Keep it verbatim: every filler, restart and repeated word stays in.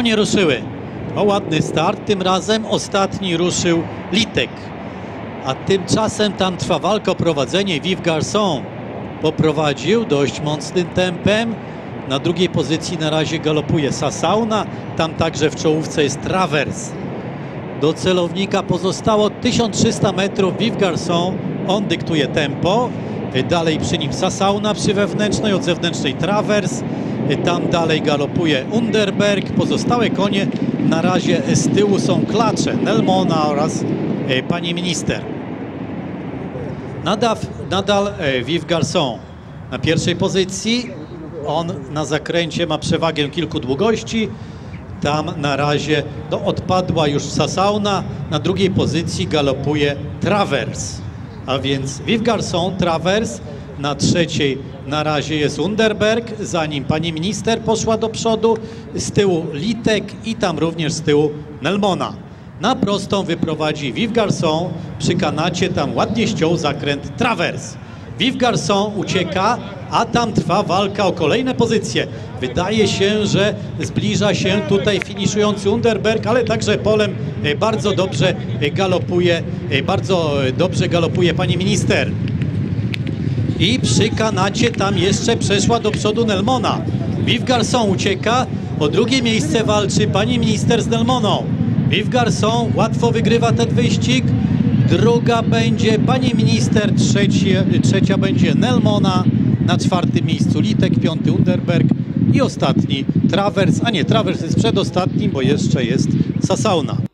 Konie ruszyły. O, ładny start, tym razem ostatni ruszył Litek. A tymczasem tam trwa walka o prowadzenie. Viv Garçon poprowadził dość mocnym tempem. Na drugiej pozycji na razie galopuje Sasauna. Tam także w czołówce jest Travers. Do celownika pozostało tysiąc trzysta metrów. Viv Garçon, on dyktuje tempo. Dalej przy nim Sasauna przy wewnętrznej, od zewnętrznej Travers. Tam dalej galopuje Underberg. Pozostałe konie na razie z tyłu są klacze Nelmona oraz e, pani minister. Nadal, nadal e, Viv Garçon na pierwszej pozycji. On na zakręcie ma przewagę kilku długości. Tam na razie no, odpadła już Sasauna. Na drugiej pozycji galopuje Travers. A więc Viv Garçon, Travers. Na trzeciej na razie jest Underberg, zanim pani minister poszła do przodu, z tyłu Litek i tam również z tyłu Nelmona. Na prostą wyprowadzi Viv Garçon, przy kanacie tam ładnie ściął zakręt Travers. Viv Garçon ucieka, a tam trwa walka o kolejne pozycje. Wydaje się, że zbliża się tutaj finiszujący Underberg, ale także polem bardzo dobrze galopuje, bardzo dobrze galopuje pani minister. I przy kanacie tam jeszcze przeszła do przodu Nelmona. Viv Garçon ucieka, o drugie miejsce walczy pani minister z Nelmoną. Viv Garçon łatwo wygrywa ten wyścig. Druga będzie pani minister, trzecie, trzecia będzie Nelmona, na czwartym miejscu Litek, piąty Underberg i ostatni Travers, a nie, Travers jest przedostatnim, bo jeszcze jest Sasauna.